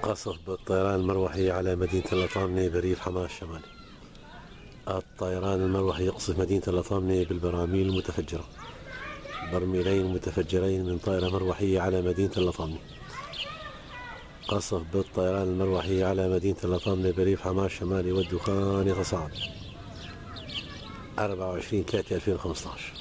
قصف بالطيران المروحي على مدينة اللطامنة بريف حماة الشمالي. الطيران المروحي يقصف مدينة اللطامنة بالبراميل المتفجرة. برميلين متفجرين من طائرة مروحية على مدينة اللطامنة. قصف بالطيران المروحي على مدينة اللطامنة بريف حماة الشمالي والدخان يتصاعد. 24/3/2015.